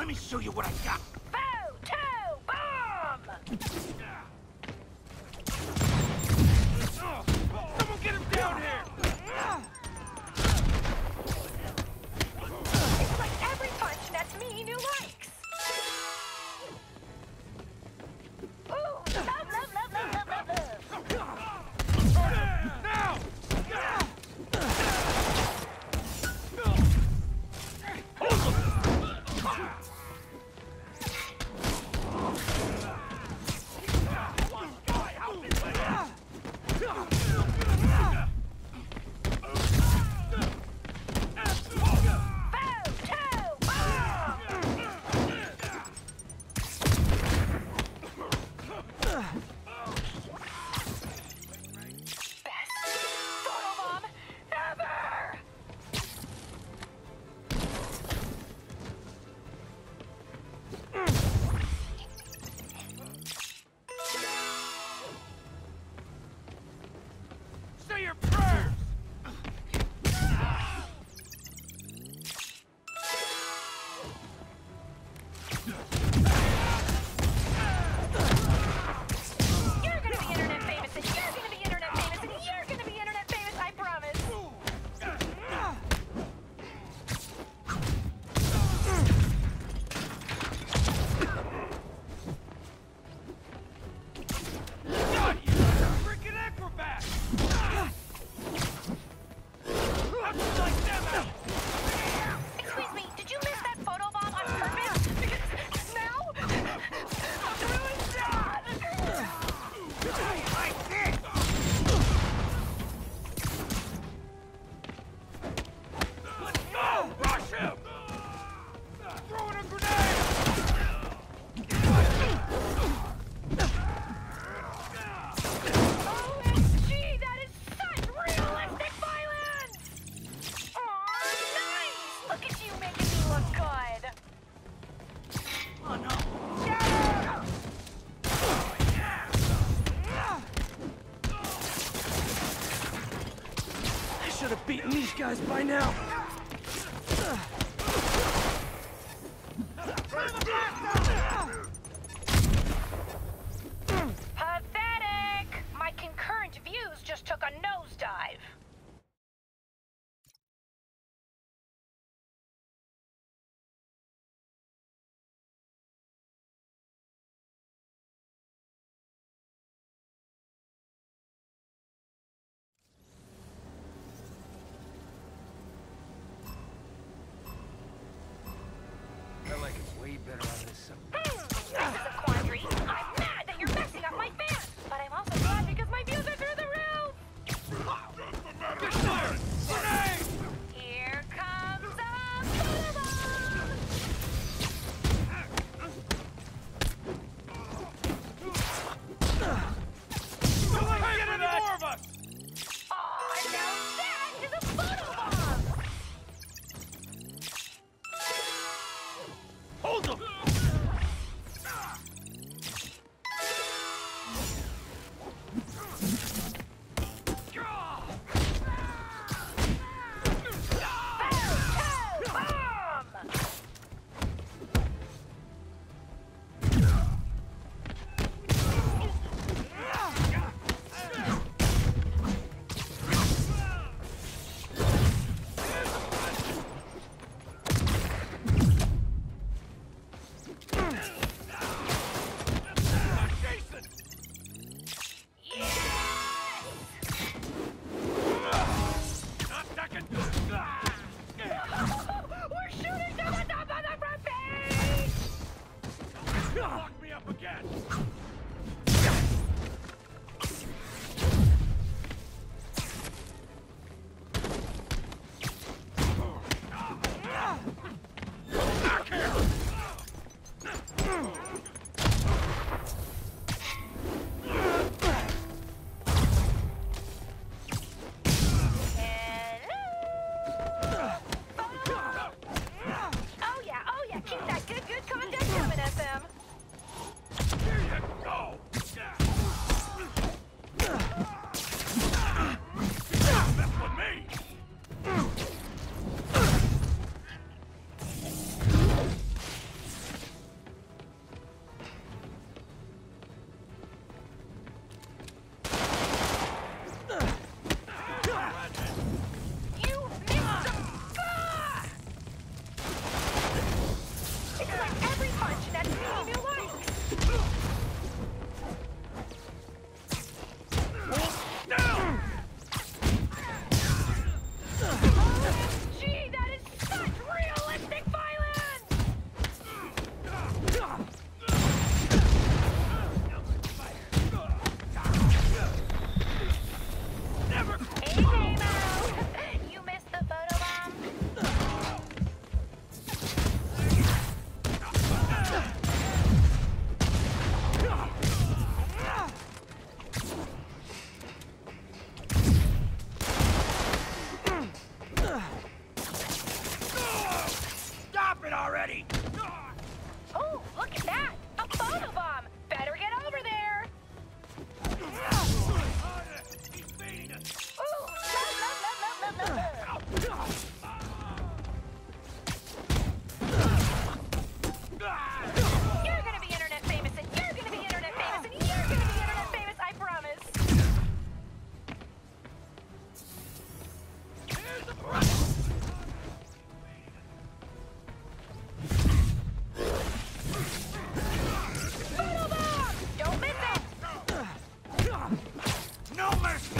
Let me show you what I got. Photo bomb! Someone get him down here! It's like every punch nets me new likes. Ooh, love, love, love, love, love, love, love. Now! Say your prayers! You're gonna be internet famous, and you're gonna be internet famous, and you're gonna be internet famous, I promise. God, you're a freaking acrobat! How'd you like them out? Excuse me, did you miss that photo bomb on purpose? Because now, I'm really sad. Like this! Let's go! Rush him! Throw in a grenade! OMG, that is such realistic violence! Aw, nice! Look at you making me look good. Oh no! Yeah! I should have beaten these guys by now. Pathetic! My concurrent views just took a nosedive. I like it way better out of this. This is a quandary. I'm mad that you're messing up my fans, but I'm also glad because my views are through the roof. Get fired! Grenade! Here comes a photo bomb. Hey, get any more of us! Aw, now that is a photo bomb. Hold them! ready! Oh, look at that! A photobomb! Better get over there! He's beating us! Ooh, no. You're gonna be internet famous, and you're gonna be internet famous, and you're gonna be internet famous, I promise! Photobomb! Don't miss it! No mercy!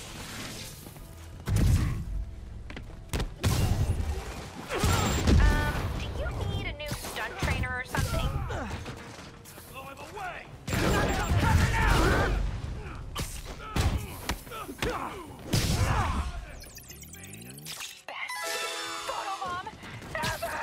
Do you need a new stunt trainer or something? Blow him away! Cover now! Best photobomb ever!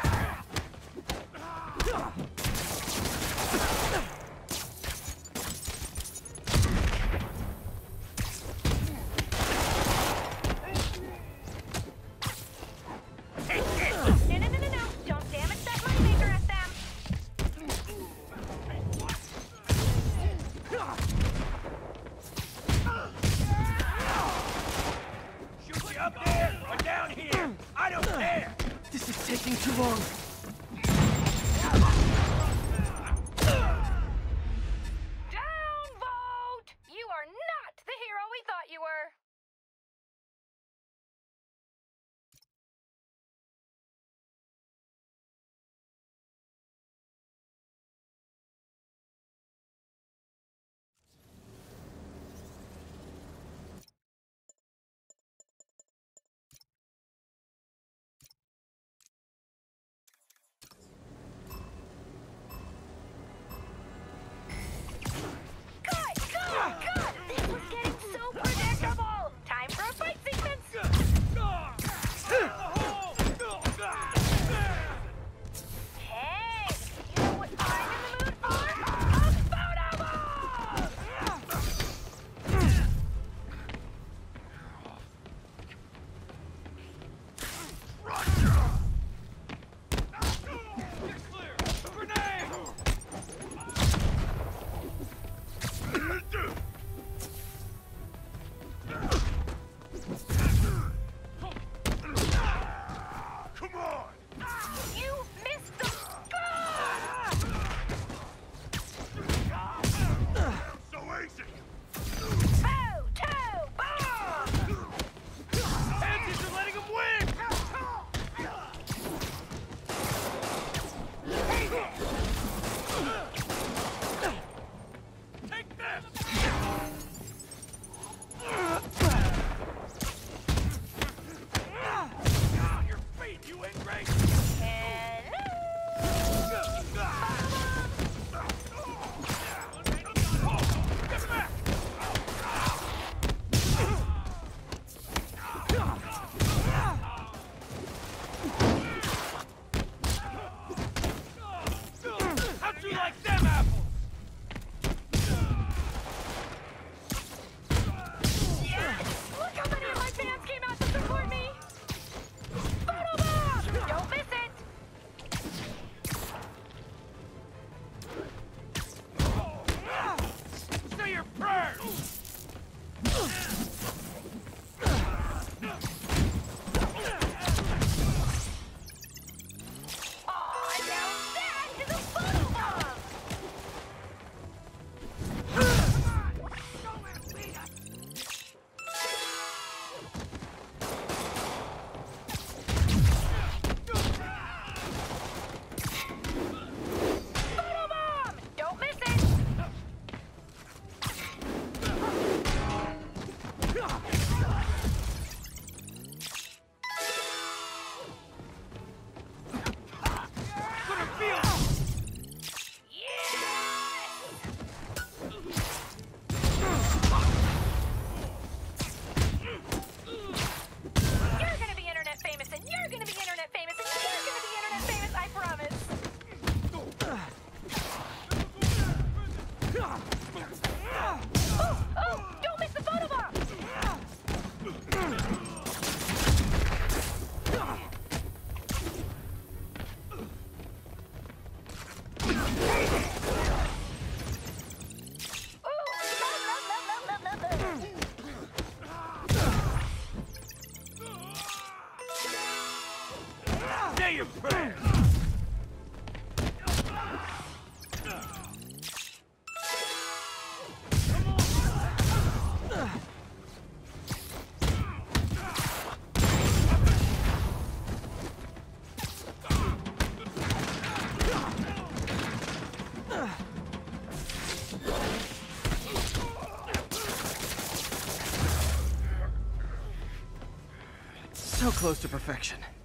No. Don't damage that moneymaker, SM. Shoot you up there or down here! I don't care! This is taking too long. Downvote! You are not the hero we thought you were. you pay! So close to perfection.